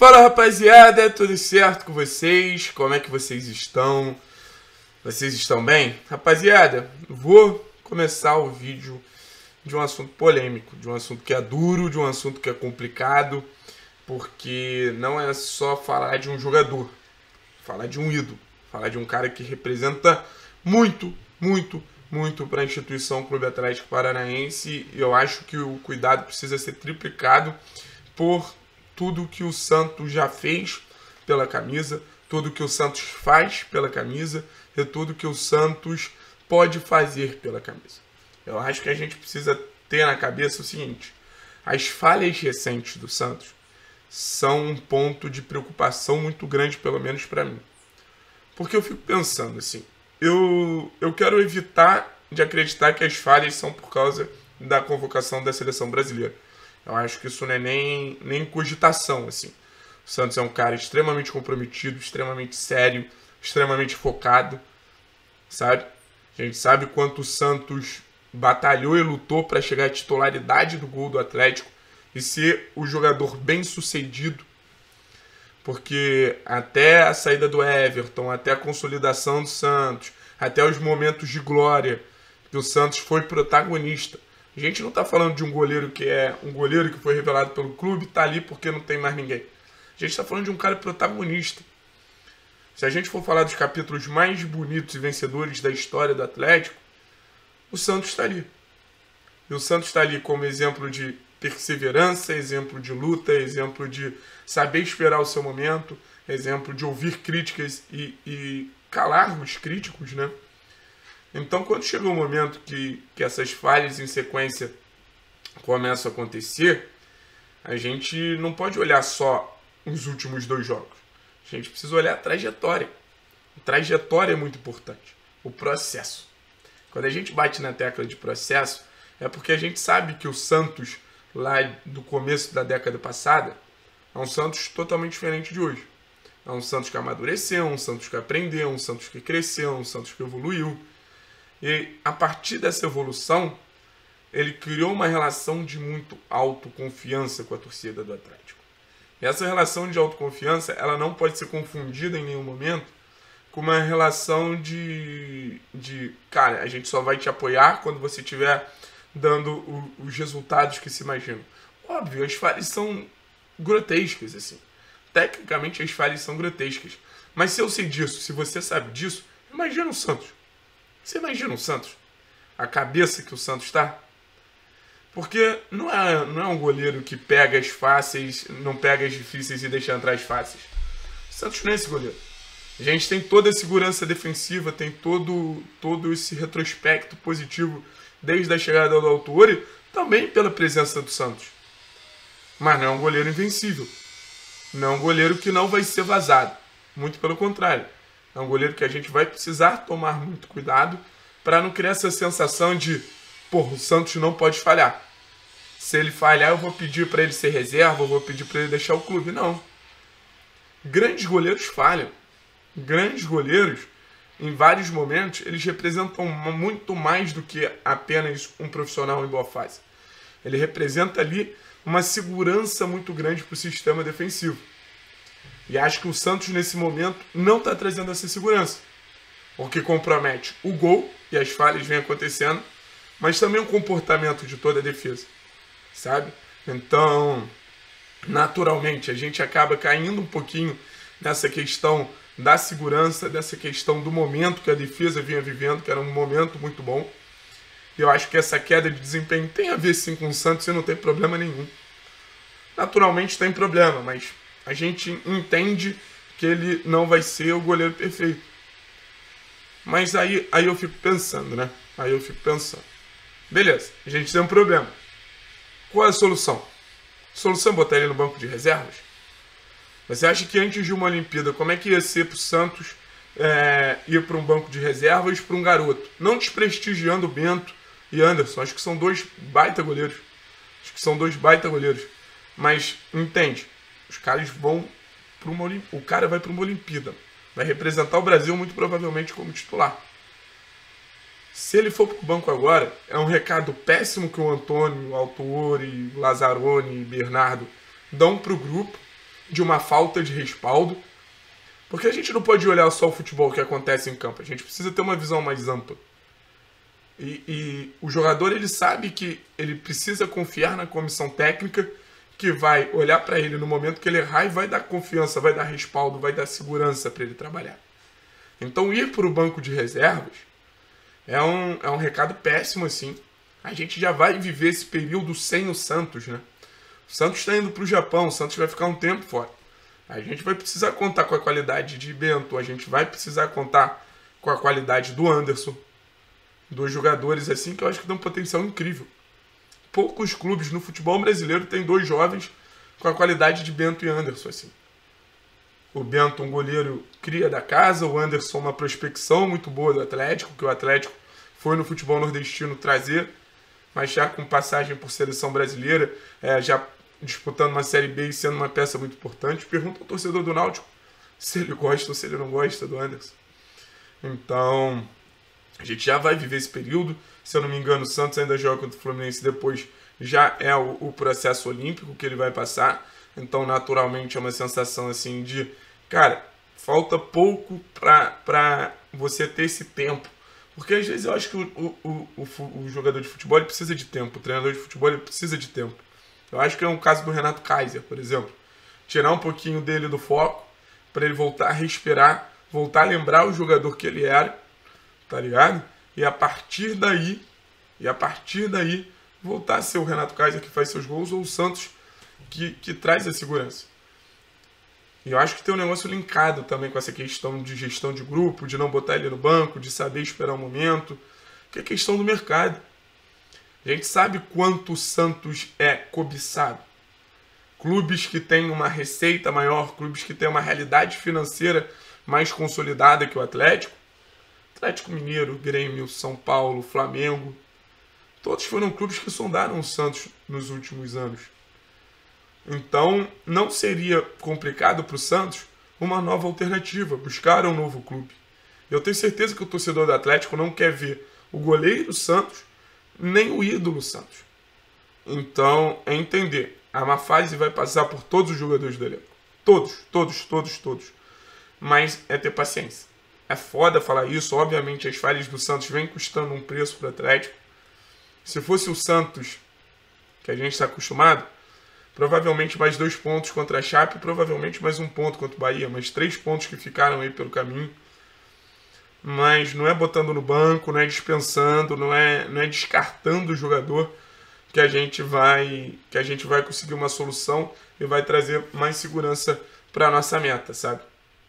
Fala rapaziada, tudo certo com vocês? Como é que vocês estão? Vocês estão bem? Rapaziada, vou começar o vídeo de um assunto polêmico, de um assunto que é duro, de um assunto que é complicado, porque não é só falar de um jogador, falar de um ídolo, falar de um cara que representa muito para a instituição Clube Atlético Paranaense, e eu acho que o cuidado precisa ser triplicado por tudo que o Santos já fez pela camisa, tudo que o Santos faz pela camisa e tudo que o Santos pode fazer pela camisa. Eu acho que a gente precisa ter na cabeça o seguinte: as falhas recentes do Santos são um ponto de preocupação muito grande, pelo menos para mim. Porque eu fico pensando assim, eu quero evitar de acreditar que as falhas são por causa da convocação da seleção brasileira. Eu acho que isso não é nem cogitação, assim. O Santos é um cara extremamente comprometido, extremamente sério, extremamente focado, sabe? A gente sabe quanto o Santos batalhou e lutou para chegar à titularidade do gol do Atlético e ser o jogador bem sucedido, porque até a saída do Everton, até a consolidação do Santos, até os momentos de glória que o Santos foi protagonista. A gente não está falando de um goleiro que é um goleiro que foi revelado pelo clube e está ali porque não tem mais ninguém. A gente está falando de um cara protagonista. Se a gente for falar dos capítulos mais bonitos e vencedores da história do Atlético, o Santos está ali. E o Santos está ali como exemplo de perseverança, exemplo de luta, exemplo de saber esperar o seu momento, exemplo de ouvir críticas e calar os críticos, né? Então, quando chega o momento que essas falhas em sequência começam a acontecer, a gente não pode olhar só os últimos 2 jogos. A gente precisa olhar a trajetória. A trajetória é muito importante. O processo. Quando a gente bate na tecla de processo, é porque a gente sabe que o Santos, lá do começo da década passada, é um Santos totalmente diferente de hoje. É um Santos que amadureceu, um Santos que aprendeu, um Santos que cresceu, um Santos que evoluiu. E a partir dessa evolução, ele criou uma relação de muito autoconfiança com a torcida do Atlético. E essa relação de autoconfiança, ela não pode ser confundida em nenhum momento com uma relação de cara, a gente só vai te apoiar quando você estiver dando os resultados que se imaginam. Óbvio, as falhas são grotescas, assim. Tecnicamente, as falhas são grotescas. Mas se eu sei disso, se você sabe disso, imagina o Santos. Você imagina o Santos? A cabeça que o Santos está? Porque não é um goleiro que pega as fáceis, não pega as difíceis e deixa entrar as fáceis. O Santos não é esse goleiro. A gente tem toda a segurança defensiva, tem todo esse retrospecto positivo desde a chegada do Autuori, também pela presença do Santos. Mas não é um goleiro invencível. Não é um goleiro que não vai ser vazado. Muito pelo contrário. É um goleiro que a gente vai precisar tomar muito cuidado para não criar essa sensação de, o Santos não pode falhar. Se ele falhar, eu vou pedir para ele ser reserva, eu vou pedir para ele deixar o clube. Não. Grandes goleiros falham. Grandes goleiros, em vários momentos, eles representam muito mais do que apenas um profissional em boa fase. Ele representa ali uma segurança muito grande para o sistema defensivo. E acho que o Santos, nesse momento, não está trazendo essa segurança. O que compromete o gol, e as falhas vêm acontecendo, mas também o comportamento de toda a defesa. Sabe? Então, naturalmente, a gente acaba caindo um pouquinho nessa questão da segurança, dessa questão do momento que a defesa vinha vivendo, que era um momento muito bom. E eu acho que essa queda de desempenho tem a ver sim com o Santos e não tem problema nenhum. Naturalmente tem problema, mas a gente entende que ele não vai ser o goleiro perfeito. Mas aí eu fico pensando, né? Beleza, a gente tem um problema. Qual é a solução? A solução é botar ele no banco de reservas? Você acha que antes de uma Olimpíada, como é que ia ser para o Santos ir para um banco de reservas para um garoto? Não desprestigiando o Bento e Anderson. Acho que são 2 baita goleiros. Mas, entende? Os caras vão para o cara vai para uma Olimpíada. Vai representar o Brasil muito provavelmente como titular. Se ele for para o banco agora, é um recado péssimo que o Antônio, o Autuori, Lazzaroni e Bernardo dão para o grupo de uma falta de respaldo. Porque a gente não pode olhar só o futebol que acontece em campo. A gente precisa ter uma visão mais ampla. E o jogador, ele sabe que ele precisa confiar na comissão técnica, que vai olhar para ele no momento que ele errar e vai dar confiança, vai dar respaldo, vai dar segurança para ele trabalhar. Então ir para o banco de reservas é um recado péssimo, assim. A gente já vai viver esse período sem o Santos, né? O Santos está indo para o Japão, o Santos vai ficar um tempo fora. A gente vai precisar contar com a qualidade de Bento, a gente vai precisar contar com a qualidade do Anderson. Dois jogadores assim que eu acho que têm um potencial incrível. Poucos clubes no futebol brasileiro têm dois jovens com a qualidade de Bento e Anderson, assim. O Bento, um goleiro cria da casa, o Anderson, uma prospecção muito boa do Atlético, que o Atlético foi no futebol nordestino trazer, mas já com passagem por seleção brasileira, já disputando uma Série B e sendo uma peça muito importante. Pergunta ao torcedor do Náutico se ele gosta ou se ele não gosta do Anderson. Então, a gente já vai viver esse período. Se eu não me engano, o Santos ainda joga contra o Fluminense, depois já é o processo olímpico que ele vai passar. Então, naturalmente, é uma sensação assim de, cara, falta pouco para você ter esse tempo. Porque às vezes eu acho que o jogador de futebol ele precisa de tempo, o treinador de futebol ele precisa de tempo. Eu acho que é um caso do Renato Kaiser, por exemplo. Tirar um pouquinho dele do foco, para ele voltar a respirar, voltar a lembrar o jogador que ele era, tá ligado? E a partir daí, voltar a ser o Renato Kaiser que faz seus gols, ou o Santos que traz a segurança. E eu acho que tem um negócio linkado também com essa questão de gestão de grupo, de não botar ele no banco, de saber esperar um momento, que é questão do mercado. A gente sabe quanto o Santos é cobiçado. Clubes que têm uma receita maior, clubes que têm uma realidade financeira mais consolidada que o Atlético. Atlético Mineiro, Grêmio, São Paulo, Flamengo. Todos foram clubes que sondaram o Santos nos últimos anos. Então, não seria complicado para o Santos uma nova alternativa, buscar um novo clube. Eu tenho certeza que o torcedor do Atlético não quer ver o goleiro Santos, nem o ídolo Santos. Então, é entender. A má fase vai passar por todos os jogadores do elenco. Todos. Mas é ter paciência. É foda falar isso. Obviamente, as falhas do Santos vêm custando um preço para o Atlético. Se fosse o Santos, que a gente está acostumado, provavelmente mais 2 pontos contra a Chape, provavelmente mais 1 ponto contra o Bahia, mais 3 pontos que ficaram aí pelo caminho. Mas não é botando no banco, não é dispensando, não é descartando o jogador que a gente vai conseguir uma solução e vai trazer mais segurança para a nossa meta, sabe?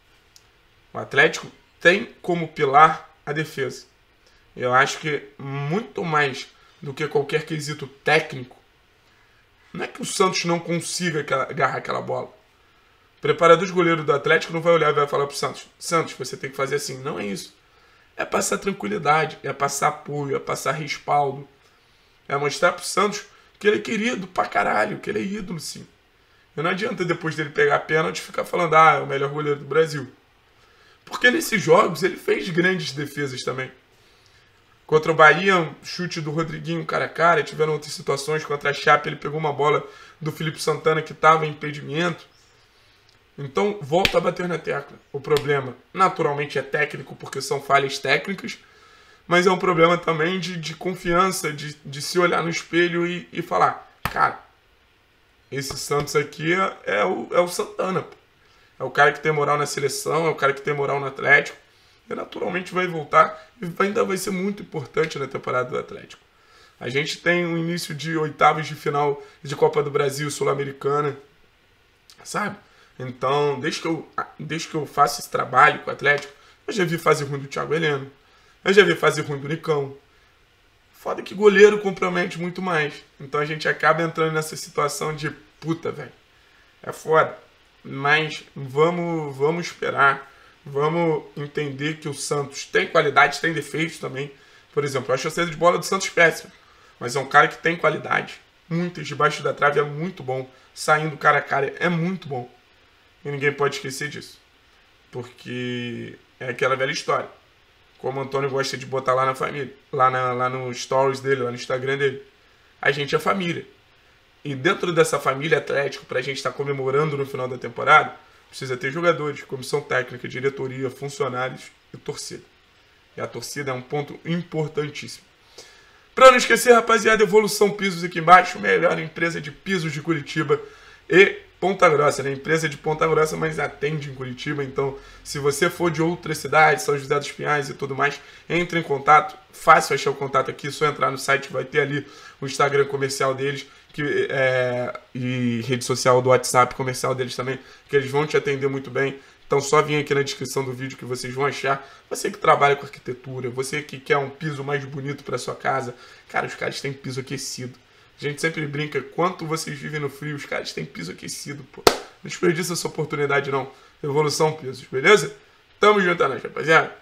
O Atlético tem como pilar a defesa. Eu acho que muito mais do que qualquer quesito técnico, não é que o Santos não consiga agarrar aquela bola. O preparador de goleiro do Atlético não vai olhar e vai falar pro Santos: Santos, você tem que fazer assim. Não é isso. É passar tranquilidade, é passar apoio, é passar respaldo. É mostrar pro Santos que ele é querido pra caralho, que ele é ídolo, sim. E não adianta depois dele pegar a pênalti ficar falando: é o melhor goleiro do Brasil. Porque nesses jogos ele fez grandes defesas também. Contra o Bahia, um chute do Rodriguinho cara a cara. Tiveram outras situações. Contra a Chape, ele pegou uma bola do Felipe Santana que estava em impedimento. Então, volta a bater na tecla. O problema, naturalmente, é técnico, porque são falhas técnicas. Mas é um problema também de confiança, de se olhar no espelho e falar: cara, esse Santos aqui é o Santana. Pô. É o cara que tem moral na seleção, é o cara que tem moral no Atlético. E naturalmente vai voltar e ainda vai ser muito importante na temporada do Atlético. A gente tem um início de oitavas de final de Copa do Brasil, Sul-Americana, sabe? Então, desde que eu faço esse trabalho com o Atlético, eu já vi fase ruim do Thiago Heleno, eu já vi fase ruim do Nicão. Foda que goleiro compromete muito mais. Então a gente acaba entrando nessa situação de puta, velho. É foda. Mas vamos esperar. Vamos entender que o Santos tem qualidade, tem defeitos também. Por exemplo, eu acho a saída de bola do Santos péssima. Mas é um cara que tem qualidade. Muitas debaixo da trave é muito bom. Saindo cara a cara é muito bom. E ninguém pode esquecer disso. Porque é aquela velha história. Como o Antônio gosta de botar lá na família. Lá no stories dele, lá no Instagram dele. A gente é família. E dentro dessa família Atlético, para a gente estar comemorando no final da temporada, precisa ter jogadores, comissão técnica, diretoria, funcionários e torcida. E a torcida é um ponto importantíssimo. Para não esquecer, rapaziada, Evolução Pisos aqui embaixo, melhor empresa de pisos de Curitiba e Ponta Grossa, né? Empresa de Ponta Grossa, mas atende em Curitiba. Então, se você for de outras cidades, São José dos Pinhais e tudo mais, entre em contato. Fácil achar o contato aqui, só entrar no site, vai ter ali o Instagram comercial deles e rede social do WhatsApp comercial deles também, que eles vão te atender muito bem. Então só vem aqui na descrição do vídeo que vocês vão achar. Você que trabalha com arquitetura, você que quer um piso mais bonito para sua casa, cara, os caras têm piso aquecido. A gente sempre brinca, quanto vocês vivem no frio, os caras têm piso aquecido, pô. Não desperdiça essa oportunidade não. Evolução Pisos, beleza? Tamo junto, rapaziada.